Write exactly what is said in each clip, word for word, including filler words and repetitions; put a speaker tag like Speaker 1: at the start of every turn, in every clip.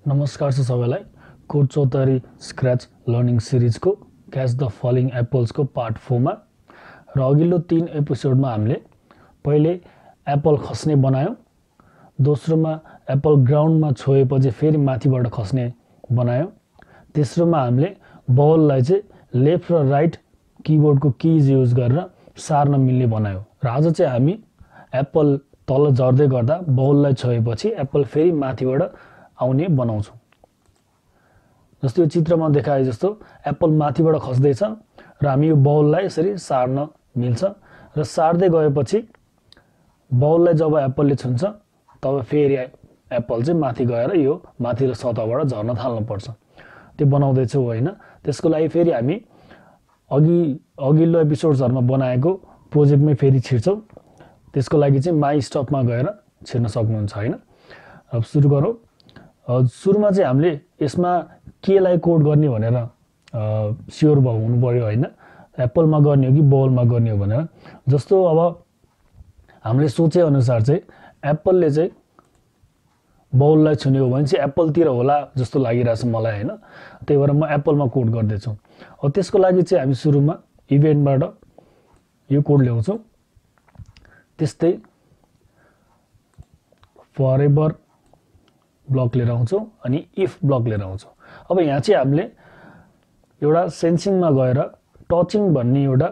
Speaker 1: नमस्कार छ सबैलाई कोड चौतारी स्क्रैच लर्निङ सिरिजको क्याच द फलिङ एप्पल्सको पार्ट फोर मा र अघिल्लो तीन एपिसोडमा हामीले पहिले एप्पल खस्ने बनायौं, दोस्रोमा एप्पल ग्राउन्डमा छोएपछि फेरि माथिबाट खस्ने बनायौं, तेस्रोमा हामीले बललाई चाहिँ लेफ्ट र राइट किबोर्डको किज युज गरेर सार्न मिल्ने बनायौं र आज चाहिँ हामी एप्पल तल झर्दै गर्दा बललाई छोएपछि एप्पल फेरि माथिबाट आउने बनाउँछौं। जस्तो यो चित्रमा देखाए जस्तो एप्पल माथिबाट खस्दैछ र हामी यो बललाई यसरी सार्न मिल्छ र सार्दै गएपछि बललाई जब एप्पलले छुन्छ तब फेरि एप्पल चाहिँ माथि गएर यो माथिल्लो सतहबाट झर्न थाल्न पर्छ। त्यो बनाउँदै छौ हैन। त्यसको लागि फेरि हामी अघि अघिल्लो एपिसोड्सहरुमा बनाएको प्रोजेक्टमै फेरि छिर्छौं। त्यसको लागि चाहिँ माई स्टपमा गएर छिर्न सक्नुहुन्छ हैन। अब सुरु गरौँ। सुरुमा चाहिँ हामीले यसमा केलाई कोड गर्ने भनेर स्योर भयो हुनु पर्यो हैन। एप्पलमा गर्ने हो कि बलमा गर्ने हो भनेर। जस्तो अब हामीले सोचे अनुसार चाहिँ एप्पलले चाहिँ बललाई छुने हो भने चाहिँ एप्पलतिर होला जस्तो लागिरहेछ मलाई हैन। त्यही भएर म एप्पलमा कोड गर्दै छु। अब त्यसको लागि चाहिँ हामी सुरुमा इभेन्टबाट यो कोड ल्याउँछौं। त्यस्तै फरएभर ब्लक लिएर आउँछौं अनि इफ ब्लक लिएर आउँछौं। अब यहाँ चाहिँ हामीले एउटा सेन्सिङमा गएर टचिङ भन्ने एउटा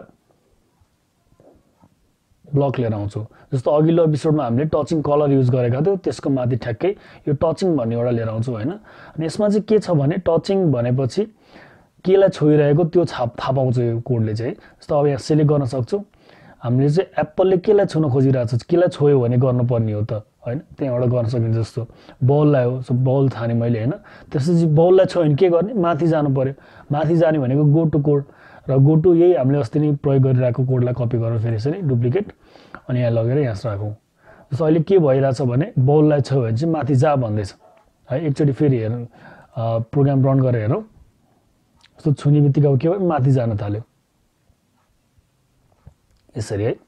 Speaker 1: ब्लक लिएर आउँछौं। जस्तो अघिल्लो एपिसोडमा हामीले टचिङ कलर युज गरेका थियौं, त्यसको माथि ठ्याक्कै यो टचिङ भन्ने एउटा लिएर आउँछौं हैन। अनि यसमा चाहिँ के छ भने टचिङ भनेपछि केलाई छोइरहेको त्यो छाप थाहा पाउँछ यो कोडले चाहिँ। जस्तो अब यहाँ सिलेक्ट गर्न सक्छौं। हामीले चाहिँ एप्पलले केलाई छुन खोजिरहेछ, केलाई छोयो भने गर्नुपर्ने हो त हैन। त्यहाँबाट गर्न सकिन्छ। जस्तो बललाई हो, सो बल थाने मैले हैन। त्यसपछि बललाई छोयो भने के गर्ने, माथि जानु पर्यो। माथि जाने भनेको गो टु कोड र गो टु यही हामीले अस्ति नै प्रयोग गरिरहेको कोडलाई कपी गरेर फेरि यसरी डुप्लिकेट अनि यहाँ लगेर यहाँ राखौं। जस्तो अहिले के भइरहेछ भने बललाई छोयो भने चाहिँ माथि जा भन्दैछ है। एकचोटी फेरि हेरौँ, प्रोग्राम रन गरेर हेरौँ। जस्तो छुने बित्तिकै के भयो, माथि जान थाल्यो यसरी है।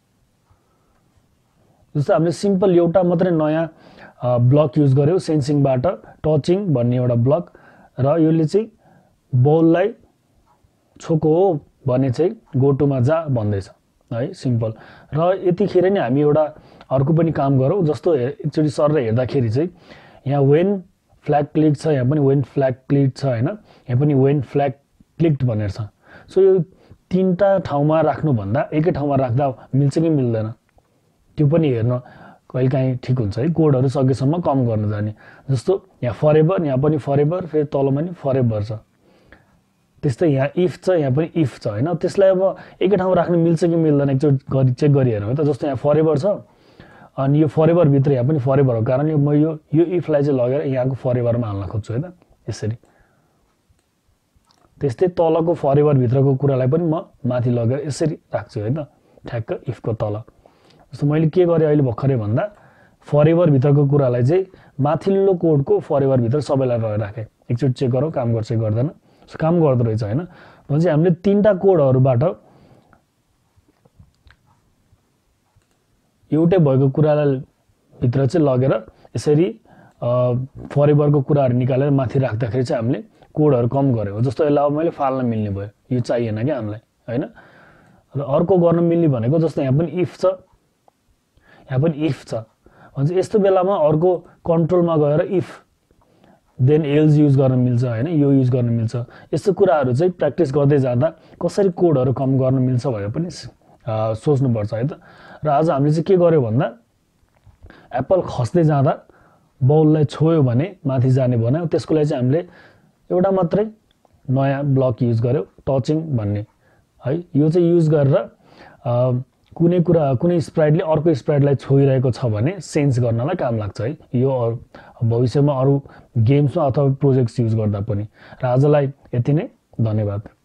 Speaker 1: जस्तो हामीले सिम्पल एउटा मात्रै नयाँ ब्लक युज गर्यौं सेन्सिङबाट टचिङ भन्ने एउटा ब्लक र यसले चाहिँ बललाई छोको हो भने चाहिँ गो टुमा जा भन्दैछ है। सिम्पल। र यतिखेर नै हामी एउटा अर्को पनि काम गरौँ। जस्तो एकचोटी सर हेर्दाखेरि चाहिँ यहाँ वेन फ्ल्याग क्लिक छ, यहाँ पनि वेन फ्ल्याग क्लिक छ हैन। यहाँ पनि वेन फ्ल्याग क्लिक्ड भनेर छ। सो यो तीनटा ठाउँमा राख्नु भन्दा एकै ठाउँमा राख्दा मिल्छ कि मिल्दैन त्यो पनि हेर्न कहिलेकाहीँ ठिक हुन्छ है। कोडहरु सकेसम्म कम गर्न जाने। जस्तो यहाँ फरएभर, यहाँ पनि फरएभर, फेरि तलमा पनि फरएभर छ। त्यस्तै यहाँ इफ छ, यहाँ पनि इफ छ हैन। त्यसलाई अब एकै ठाउँमा राख्न मिल्छ कि मिल्दैन एकचोटि गरी चेक गरी हेरौँ है त। जस्तो यहाँ फरएभर छ अनि यो फरएभर भित्र यहाँ पनि फरएभर हो कारणले म यो यो इफलाई चाहिँ लगेर यहाँको फरएभरमा हाल्न खोज्छु है त यसरी। त्यस्तै तलको फरएभर भित्रको कुरालाई पनि म माथि लगेर यसरी राख्छु है त ठ्याक्क इफको तल। जस्तो मैले के गरे अहिले भर्खरै भन्दा फरएभर भित्रको कुरालाई चाहिँ माथिल्लो कोडको फरएभर भित्र सबैलाई लगेर राखे। एकचोटि चेक गरौँ काम गर्छ कि गर्दैन। सो काम गर्दो रहेछ हैन। भनेपछि हामीले तीनटा कोडहरुबाट एउटै भएको कुरालाई भित्र चाहिँ लगेर यसरी फरएभरको कुराहरु निकालेर माथि राख्दाखेरि चाहिँ हामीले कोडहरु कम गर्यो। जस्तो यसलाई अब मैले फाल्न मिल्ने भयो, यो चाहिएन के हामीलाई हैन। र अर्को गर्न मिल्ने भनेको जस्तो यहाँ पनि इफ छ, यहाँ पनि इफ छ। भन्छ यस्तो बेलामा अर्को कन्ट्रोलमा गएर इफ देन एल्स युज गर्न मिल्छ हैन, यो युज गर्न मिल्छ। यस्तो कुराहरु चाहिँ प्र्याक्टिस गर्दै जाँदा कसरी कोडहरु कम गर्न मिल्छ भनेर पनि सोच्नु पर्छ है त। र आज हामीले चाहिँ के गर्यो भन्दा एप्पल खस्दै जाँदा बललाई छोयो भने माथि जाने बनायो। त्यसको लागि चाहिँ हामीले एउटा मात्रै नयाँ ब्लक युज गर्यौं टचिङ भन्ने है। यो चाहिँ युज गरेर कुनै कुरा कुनै स्प्राइटले अर्को स्प्राइटलाई छोइरहेको छ भने सेन्स गर्नलाई काम लाग्छ है। यो भविष्यमा अरु गेम्समा अथवा प्रोजेक्ट्स युज गर्दा पनि। र आजलाई यति नै, धन्यवाद।